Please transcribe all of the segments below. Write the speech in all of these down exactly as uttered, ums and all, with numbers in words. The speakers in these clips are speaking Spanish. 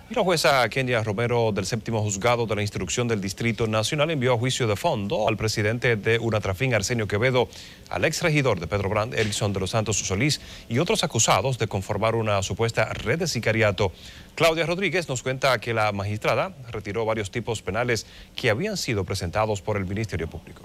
Y la jueza Kenia Romero del séptimo juzgado de la instrucción del Distrito Nacional envió a juicio de fondo al presidente de Unatrafin, Arsenio Quevedo, al exregidor de Pedro Brand, Erickson de los Santos Solís, y otros acusados de conformar una supuesta red de sicariato. Claudia Rodríguez nos cuenta que la magistrada retiró varios tipos penales que habían sido presentados por el Ministerio Público.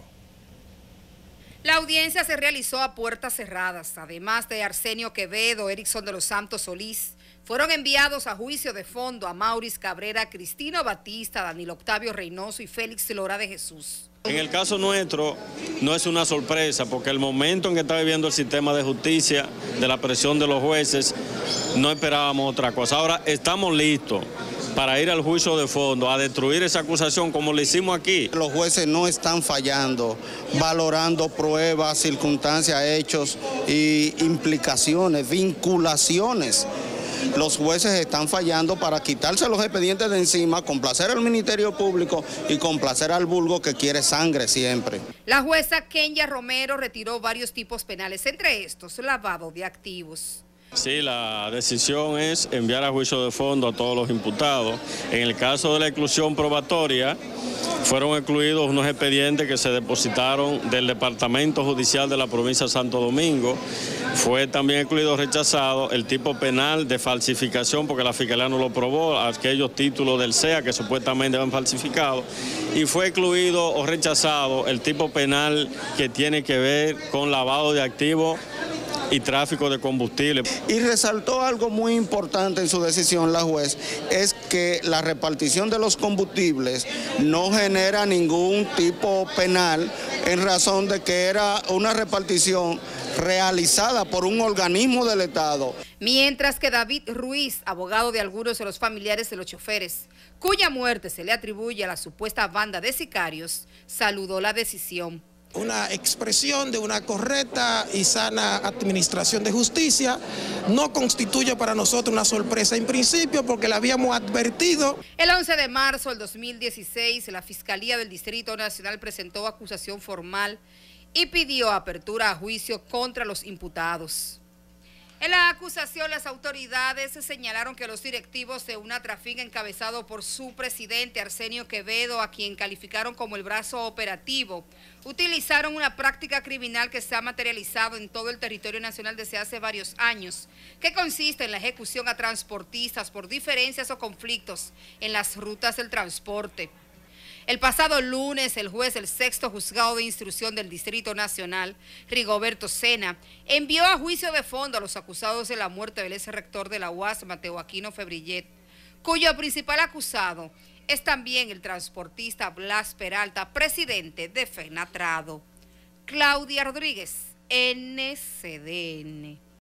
La audiencia se realizó a puertas cerradas. Además de Arsenio Quevedo, Erickson de los Santos Solís, fueron enviados a juicio de fondo a Maurice Cabrera, Cristino Batista, Danilo Octavio Reynoso y Félix Lora de Jesús. En el caso nuestro no es una sorpresa porque el momento en que está viviendo el sistema de justicia, de la presión de los jueces, no esperábamos otra cosa. Ahora estamos listos para ir al juicio de fondo, a destruir esa acusación como lo hicimos aquí. Los jueces no están fallando, valorando pruebas, circunstancias, hechos y implicaciones, vinculaciones. Los jueces están fallando para quitarse los expedientes de encima, complacer al Ministerio Público y complacer al vulgo que quiere sangre siempre. La jueza Kenia Romero retiró varios tipos penales, entre estos lavado de activos. Sí, la decisión es enviar a juicio de fondo a todos los imputados. En el caso de la exclusión probatoria, fueron excluidos unos expedientes que se depositaron del Departamento Judicial de la provincia de Santo Domingo. Fue también excluido, rechazado el tipo penal de falsificación, porque la Fiscalía no lo probó, aquellos títulos del C E A que supuestamente han falsificado. Y fue excluido o rechazado el tipo penal que tiene que ver con lavado de activos y tráfico de combustible. Y resaltó algo muy importante en su decisión la juez, es que la repartición de los combustibles no genera ningún tipo penal en razón de que era una repartición realizada por un organismo del Estado. Mientras que David Ruiz, abogado de algunos de los familiares de los choferes, cuya muerte se le atribuye a la supuesta banda de sicarios, saludó la decisión. Una expresión de una correcta y sana administración de justicia, no constituye para nosotros una sorpresa en principio porque la habíamos advertido. El once de marzo del dos mil dieciséis, la Fiscalía del Distrito Nacional presentó acusación formal y pidió apertura a juicio contra los imputados. En la acusación, las autoridades señalaron que los directivos de Unatrafin, encabezado por su presidente Arsenio Quevedo, a quien calificaron como el brazo operativo, utilizaron una práctica criminal que se ha materializado en todo el territorio nacional desde hace varios años, que consiste en la ejecución a transportistas por diferencias o conflictos en las rutas del transporte. El pasado lunes, el juez del sexto juzgado de instrucción del Distrito Nacional, Rigoberto Sena, envió a juicio de fondo a los acusados de la muerte del ex rector de la U A S, Mateo Aquino Febrillet, cuyo principal acusado es también el transportista Blas Peralta, presidente de FENATRADO. Claudia Rodríguez, N C D N.